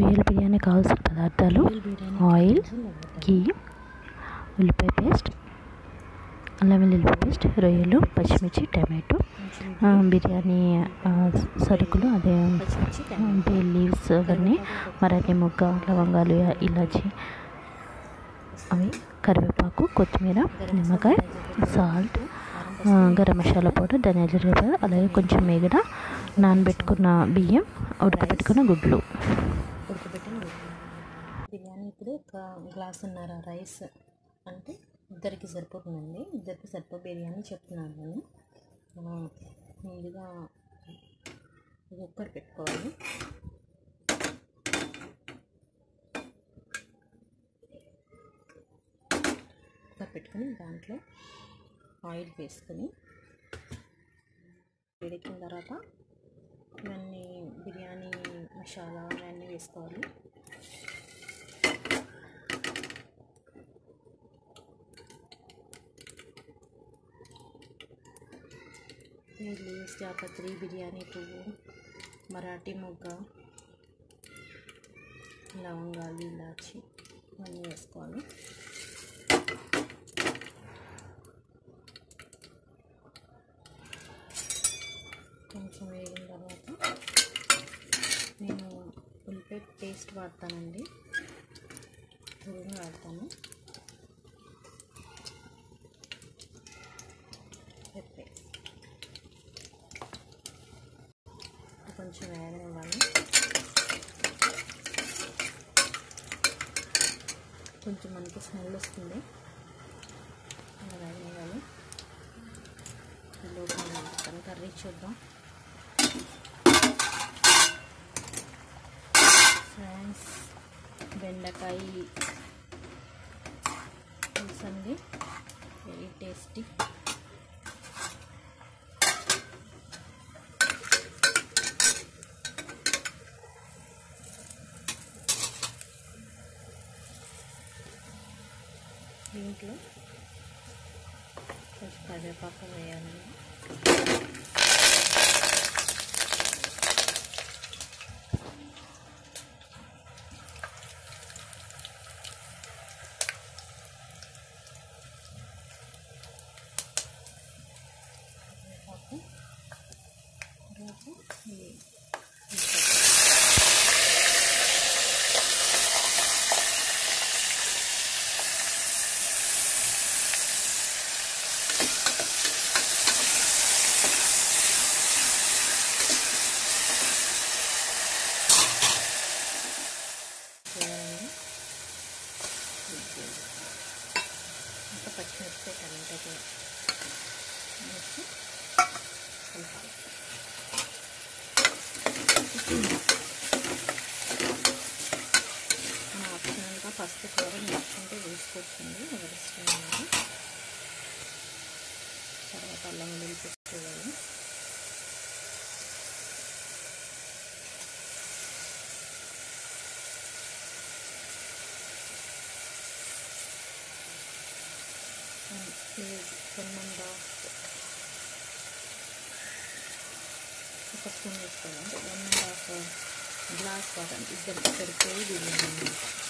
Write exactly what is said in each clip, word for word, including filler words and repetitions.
రొయ్యల బిర్యానీ కావాల్సిన పదార్థాలు ఆయిల్, ఘీ, ఉల్లిపాయ పేస్ట్, అల్లం వెల్లుల్లి పేస్ట్, రొయ్యలు, పచ్చిమిర్చి, టమాటో, బిర్యానీ సరుకులు అదే బే లీవ్స్ అవన్నీ, మరాఠీ మొగ్గ, లవంగాలు, ఇలాచి, అవి కరివేపాకు, కొత్తిమీర, నిమ్మకాయ, సాల్ట్, గరం మసాలా పౌడర్, ధనియా జీలకర్ర పౌడర్, అలాగే కొంచెం మేగడ, నానబెట్టుకున్న బియ్యం, ఉడకబెట్టుకున్న గుడ్లు. ఉడకబెట్టిన గుడ్లు. బిర్యానీ ఇప్పుడు ఒక గ్లాసున్నర రైస్ అంటే ఇద్దరికి సరిపోతుందండి. ఇద్దరికి సరిపో బిర్యానీ చెప్తున్నాను నేను. ముందుగా కుక్కర్ పెట్టుకోవాలి. కుక్కర్ పెట్టుకుని దాంట్లో ఆయిల్ వేసుకొని వేడెక్కిన తర్వాత ఇవన్నీ బిర్యానీ మసాలా ఇవన్నీ వేసుకోవాలి. లీవ్స్, జాపత్రి, బిర్యానీ పువ్వు, మరాఠీ మొగ్గ, లవంగాలు, ఇలాచి ఇవన్నీ వేసుకోవాలి. కొంచెం వేగిన తర్వాత నేను ఉల్లిపాయ పేస్ట్ వాడతానండి, తురుము వాడతాను. పెప్పర్ కొంచెం వేగనివ్వాలి. కొంచెం మనకి స్మెల్ వస్తుంది, అలా వేగనివ్వాలి. ఈలోపు మనం కర్రీ చూద్దాం. ఫ్రాన్స్ బెండకాయ పులుసు అండి, వెరీ టేస్టీ. దీంట్లో కొంచెం కరివేపాకు వేయాలండి. కరివేపాకు తర్వాత ఇది ఇంకా పచ్చిమిరపకాయ టమాటా వేసి కలపాలి. మన ఆప్షనల్గా పసుపు కూర వేసుకుంటే వేసుకోవచ్చండి, ఎవరి ఇష్టం అనేది. తర్వాత అల్లం వెల్లుల్లి పేస్ట్ వేయాలి. వన్ అండ్ హాఫ్ ఒక స్పూన్ వేసుకోవాలి. One and half glass water ఇద్దరికి సరిపోయి బిర్యానీ.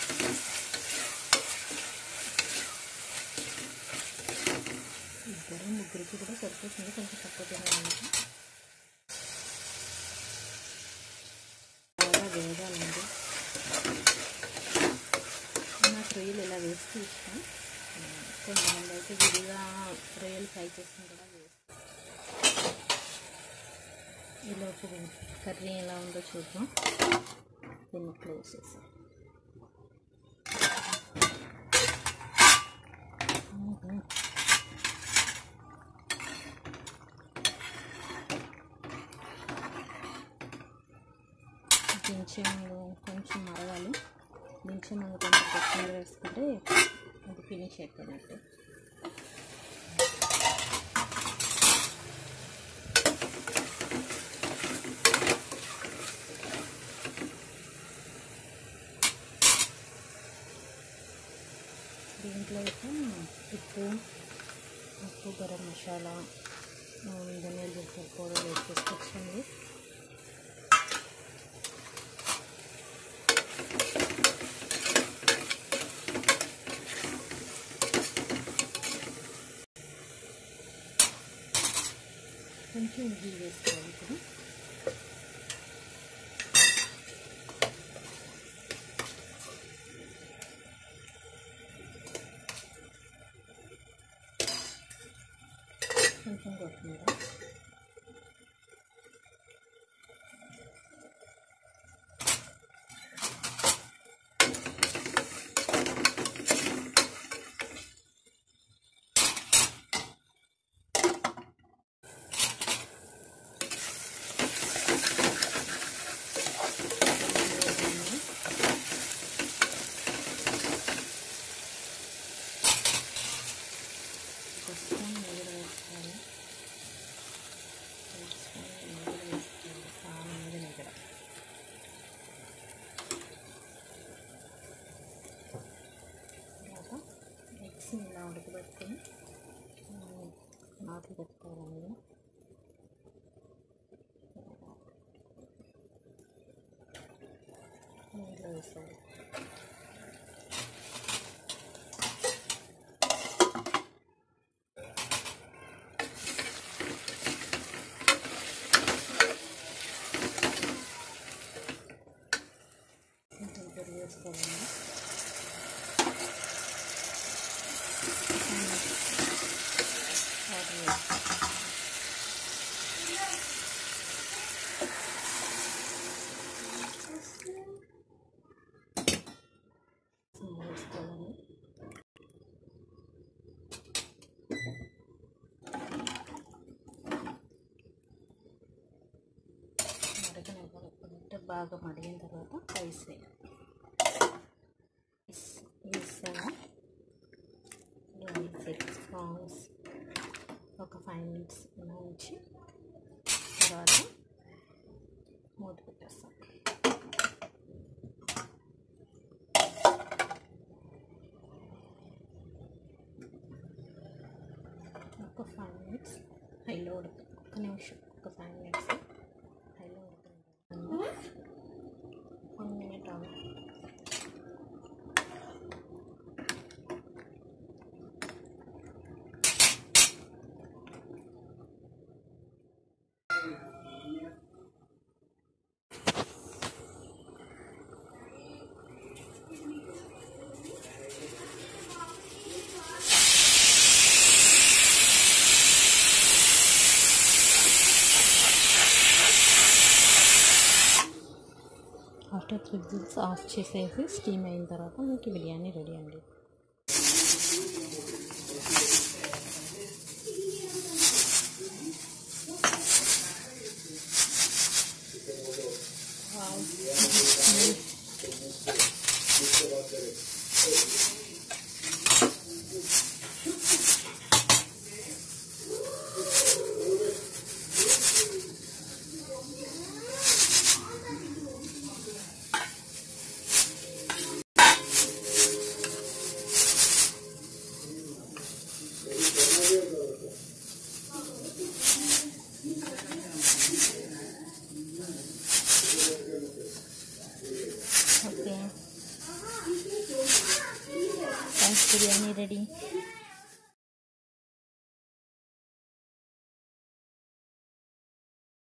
ఇద్దరు ముగ్గురికి కూడా సరిపోతుంది, కొంచెం తక్కువ తినాలంటే. బాగా వేగాలండి. నాకు రొయ్యలు ఇలా వేస్తూ ఇష్టం. కొంతమంది అయితే విడిగా రొయ్యలు ఫ్రై చేసుకుని కూడా వేస్తాం. ఈలోపు కర్రీ ఎలా ఉందో చూద్దాం. దీన్ని క్లోజ్ చేసాం. దించే ముందు కొంచెం మరగాలి. దించే ముందు కొంచెం కొత్తిమీర వేసుకుంటే అది ఫినిష్ అయిపోయినట్టు. దీంట్లో అయితే ఉప్పు ఉప్పు గరం మసాలా, ధనియాల జీలకర్ర పౌడర్ వేసి తీసుకొచ్చండి. కొంచెం గీ వేసుకోవాలి ఇప్పుడు. కొంచెం కొత్తిమీర, కొంచెం నీళ్ళు వేసుకోవాలి. నీళ్ళు వేసుకోవాలి చాలా మీద నీగడ. తర్వాత ఎగ్స్ని ఇలా ఉడకబెట్టుకొని నాట్లు పెట్టుకోవాలండి. నీళ్ళు వేసుకోవాలి. కొంచెం పెరుగు వేసుకోవాలండి. వాటర్ వేసుకోవాలి. వేసుకోవాలండి. మరగనివ్వాలి. అంటే బాగా మరిగిన తర్వాత రైస్ వేయాలి. వేసాము సిక్స్ ప్రాన్స్ ఒక ఫైవ్ మినిట్స్ ఇలా ఉంచి తర్వాత మూత పెట్టేస్తాం. ఒక ఫైవ్ మినిట్స్ హైలో ఉడక ఒక నిమిషం ఒక ఫైవ్ మినిట్స్ హైలో ఉడకండి. One minute on. After three whistles off చేసేసి స్టీమ్ అయిన తర్వాత మీకు బిర్యానీ రెడీ అండి. Okay. Thanks, biryani ready.